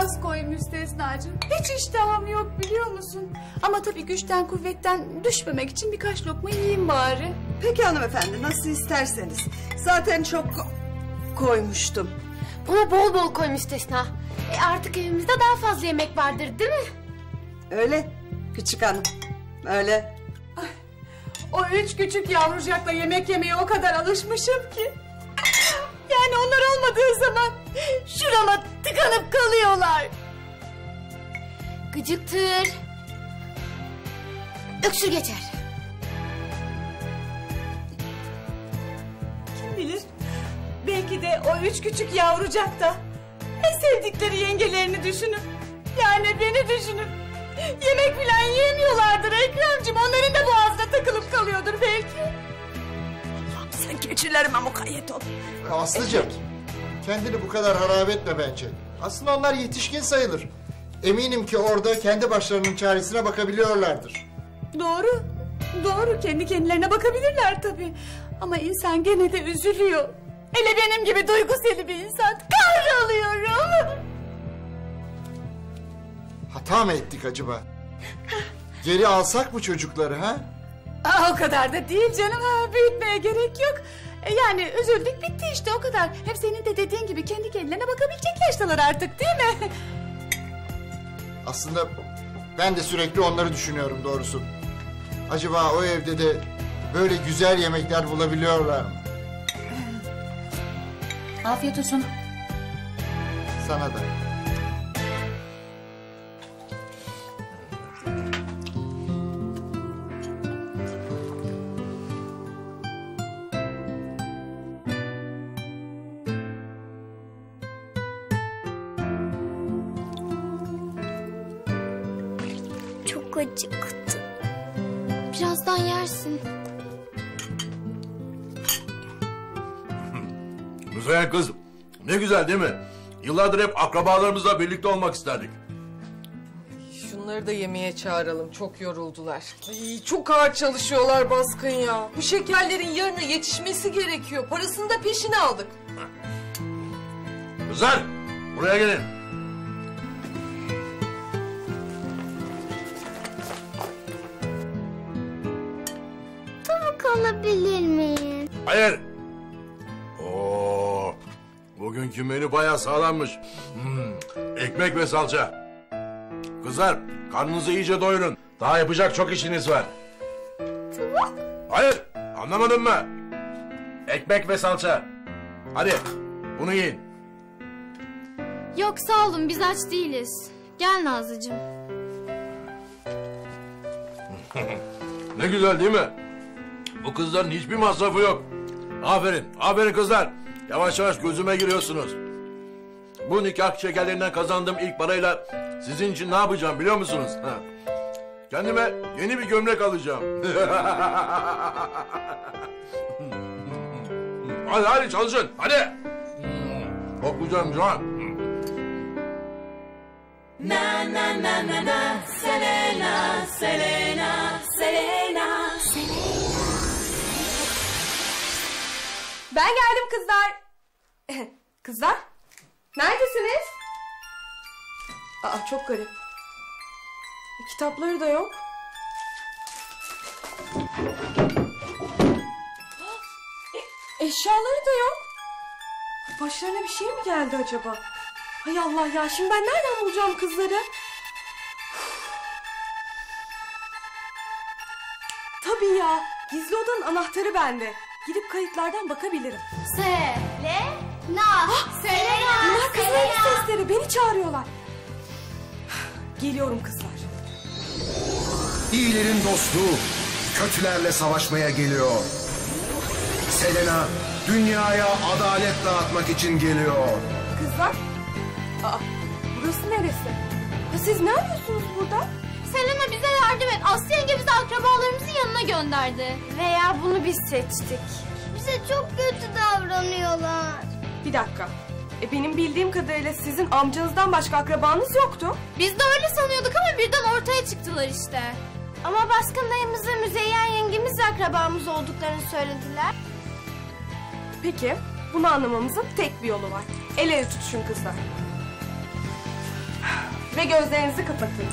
az koy Müstesnacığım. Hiç iştahım yok biliyor musun? Ama tabii güçten kuvvetten düşmemek için birkaç lokma yiyeyim bari. Peki hanımefendi, nasıl isterseniz. Zaten çok koymuştum. Buna bol bol koy Müstesna. Artık evimizde daha fazla yemek vardır değil mi? Öyle küçük hanım, öyle. Ay, o 3 küçük yavrucakla yemek yemeye o kadar alışmışım ki. Yani onlar olmadığı zaman şurama tıkanıp kalıyorlar. Gıcıktır. Öksür geçer. Kim bilir? Belki de o 3 küçük yavrucak da en sevdikleri yengelerini düşünüp, yani beni düşünüp yemek falan yiyemiyorlardır Ekremciğim. Onların da boğazına takılıp kalıyordur belki. Sen keçilerime mukayyet ol. Aslıcığım, kendini bu kadar harap etme bence. Aslında onlar yetişkin sayılır. Eminim ki orada kendi başlarının çaresine bakabiliyorlardır. Doğru, doğru. Kendi kendilerine bakabilirler tabii. Ama insan gene de üzülüyor. Hele benim gibi duygusal bir insan. Kahralıyorum. Hata mı ettik acaba? Geri alsak mı çocukları ha? O kadar da değil canım. Büyütmeye gerek yok. Yani üzüldük bitti işte o kadar. Hem senin de dediğin gibi kendi kendilerine bakabilecek yaştalar artık değil mi? Aslında ben de sürekli onları düşünüyorum doğrusu. Acaba o evde de böyle güzel yemekler bulabiliyorlar mı? Afiyet olsun. Sana da. Çok acıktı. Birazdan yersin. Müzeyyen kız, ne güzel değil mi? Yıllardır hep akrabalarımızla birlikte olmak isterdik. Şunları da yemeğe çağıralım. Çok yoruldular. Ay, çok ağır çalışıyorlar Baskın ya. Bu şekerlerin yarına yetişmesi gerekiyor. Parasını da peşine aldık. Kızlar, buraya gelin. Tavuk alabilir miyim? Hayır. Oo, bugünkü menü bayağı sağlammış. Ekmek ve salça. Kızlar, karnınızı iyice doyurun. Daha yapacak çok işiniz var. Tavuk? Hayır, anlamadın mı? Ekmek ve salça. Hadi, bunu yiyin. Yok sağ olun biz aç değiliz. Gel Nazlıcığım. Ne güzel değil mi? Bu kızların hiçbir masrafı yok. Aferin, aferin kızlar. Yavaş yavaş gözüme giriyorsunuz. Bu nikah şekerlerinden kazandığım ilk parayla sizin için ne yapacağım biliyor musunuz? Ha. Kendime yeni bir gömlek alacağım. Hadi hadi çalışın, hadi. Koklayacağım şu an. Na na na na na, Selena, Selena, Selena. Ben geldim kızlar. Kızlar? Neredesiniz? Aa çok garip. Kitapları da yok. Eşyaları da yok. Başlarına bir şey mi geldi acaba? Hay Allah ya, şimdi ben nereden bulacağım kızları? Tabii ya, gizli odanın anahtarı bende. Gidip kayıtlardan bakabilirim. Selena. Bunlar kızların sesleri, beni çağırıyorlar. Geliyorum kızlar. İyilerin dostu kötülerle savaşmaya geliyor. Selena dünyaya adalet dağıtmak için geliyor. Kızlar? Aa, burası neresi? Ya siz ne arıyorsunuz burada? Selena bize yardım et. Aslı yenge bizi akrabalarımızın yanına gönderdi. Veya bunu biz seçtik. Bize çok kötü davranıyorlar. Bir dakika. Benim bildiğim kadarıyla sizin amcanızdan başka akrabanız yoktu. Biz de öyle sanıyorduk ama birden ortaya çıktılar işte. Ama Baskın dayımız ve Müzeyyen yengemizle akrabamız olduklarını söylediler. Peki, bunu anlamamızın tek bir yolu var. El ele tutuşun kızlar. ve gözlerinizi kapatın.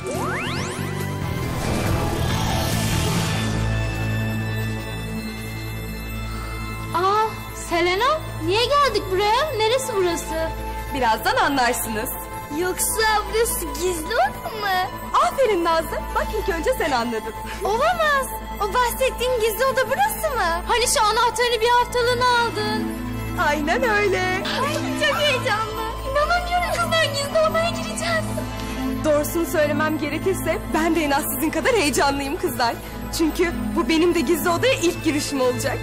Aa, Selena, niye geldik buraya? Neresi burası? Birazdan anlarsınız. Yoksa burası gizli oda mı? Aferin Nazlı. Bak ilk önce sen anladın. Olamaz. O bahsettiğin gizli oda burası mı? Hani şu anahtarını bir haftalığına aldın. Aynen öyle. Ay, çok heyecanlı. İnanamıyorum kızlar, gizli odaya gireceğiz. Doğrusunu söylemem gerekirse ben de en az sizin kadar heyecanlıyım kızlar. Çünkü bu benim de gizli odaya ilk girişim olacak.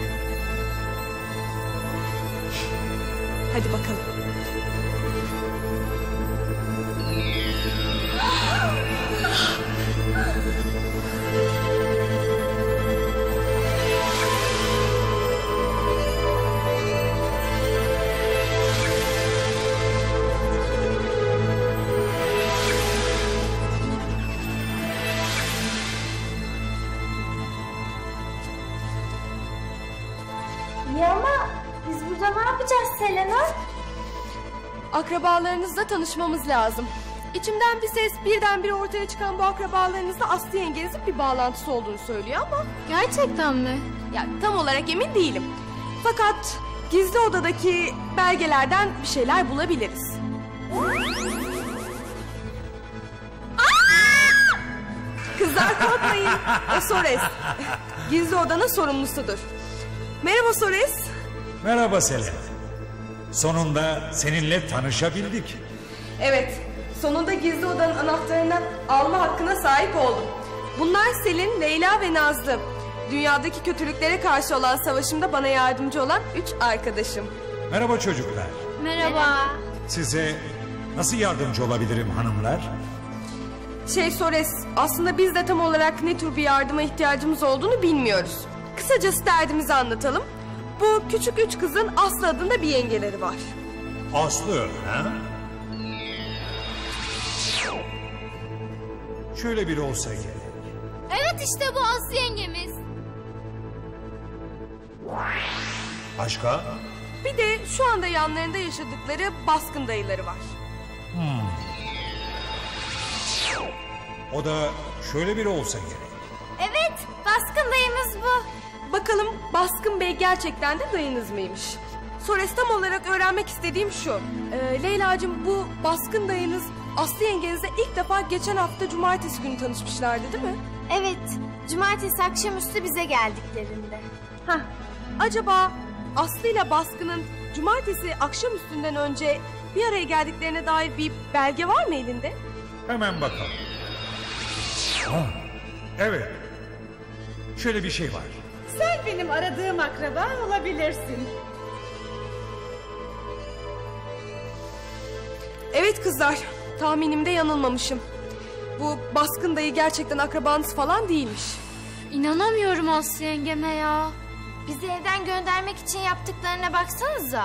Hadi bakalım. Ya ama biz burada ne yapacağız Selena? Akrabalarınızla tanışmamız lazım. İçimden bir ses birdenbire ortaya çıkan bu akrabalarınızla Aslı yengenizin bir bağlantısı olduğunu söylüyor ama... Gerçekten mi? Ya tam olarak emin değilim. Fakat gizli odadaki belgelerden bir şeyler bulabiliriz. Kızlar korkmayın. O Sores. Gizli odanın sorumlusudur. Merhaba Sores. Merhaba Selena. Sonunda seninle tanışabildik. Evet, sonunda gizli odanın anahtarını alma hakkına sahip oldum. Bunlar Selin, Leyla ve Nazlı. Dünyadaki kötülüklere karşı olan savaşımda bana yardımcı olan 3 arkadaşım. Merhaba çocuklar. Merhaba. Size nasıl yardımcı olabilirim hanımlar? Sores, aslında biz de tam olarak ne tür bir yardıma ihtiyacımız olduğunu bilmiyoruz. Kısacası derdimizi anlatalım. Bu küçük 3 kızın Aslı adında bir yengeleri var. Aslı, ha? Şöyle biri olsa gerek. Evet, işte bu Aslı yengemiz. Başka? Bir de şu anda yanlarında yaşadıkları baskın dayıları var. O da şöyle biri olsa gerek. Evet, baskın dayımız bu. Bakalım Baskın Bey gerçekten de dayınız mıymış? Sores, tam olarak öğrenmek istediğim şu. Leyla'cığım, bu Baskın dayınız Aslı yengenizle ilk defa geçen hafta cumartesi günü tanışmışlardı değil mi? Evet, cumartesi akşamüstü bize geldiklerinde. Heh, acaba Aslı ile Baskın'ın cumartesi akşamüstünden önce bir araya geldiklerine dair bir belge var mı elinde? Hemen bakalım. Ha, evet. Şöyle bir şey var. Sen benim aradığım akraba olabilirsin. Evet kızlar, tahminimde yanılmamışım. Bu Baskın dayı gerçekten akrabanız falan değilmiş. İnanamıyorum Aslı yengeme ya. Bizi evden göndermek için yaptıklarına baksanıza.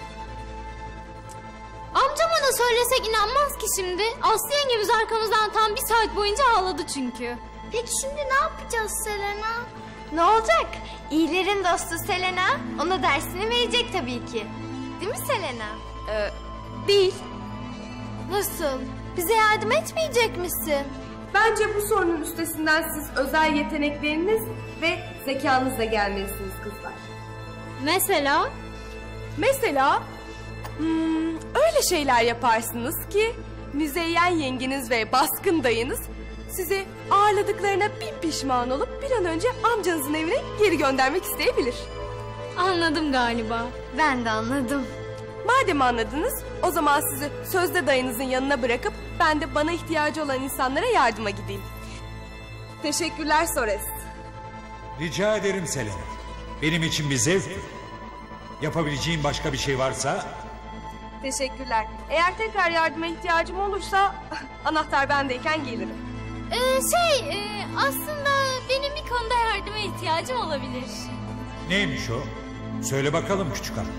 Amcama da söylesek inanmaz ki şimdi. Aslı yengemiz arkamızdan tam 1 saat boyunca ağladı çünkü. Peki şimdi ne yapacağız Selena? Ne olacak? İyilerin dostu Selena ona dersini verecek tabii ki. Değil mi Selena? Değil. Nasıl? Bize yardım etmeyecek misin? Bence bu sorunun üstesinden siz özel yetenekleriniz ve zekanızla gelmelisiniz kızlar. Mesela? Mesela öyle şeyler yaparsınız ki Müzeyyen yengeniz ve Baskın dayınız sizi ağırladıklarına bin pişman olup bir an önce amcanızın evine geri göndermek isteyebilir. Anladım galiba. Ben de anladım. Madem anladınız, o zaman sizi sözde dayınızın yanına bırakıp ben de bana ihtiyacı olan insanlara yardıma gideyim. Teşekkürler Sores. Rica ederim Selena. Benim için bir zevk. Yapabileceğim başka bir şey varsa... Teşekkürler. Eğer tekrar yardıma ihtiyacım olursa anahtar bendeyken gelirim. Aslında benim bir konuda yardıma ihtiyacım olabilir. Neymiş o? Söyle bakalım küçük hanım.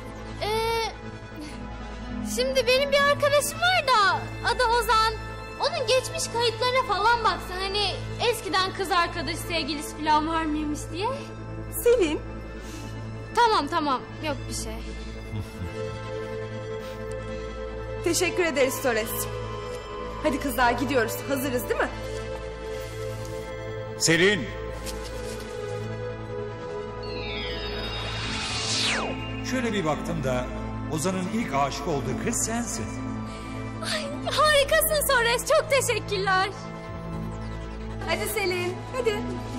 Şimdi benim bir arkadaşım var da adı Ozan. Onun geçmiş kayıtlarına falan baksın. Hani eskiden kız arkadaş sevgilisi falan var mıymış diye. Selin. Tamam yok bir şey. Teşekkür ederiz Sores. Hadi kızlar gidiyoruz. Hazırız değil mi? Selin! Şöyle bir baktım da Ozan'ın ilk aşık olduğu kız sensin. Ay, harikasın Sores. Çok teşekkürler. Hadi Selin, hadi.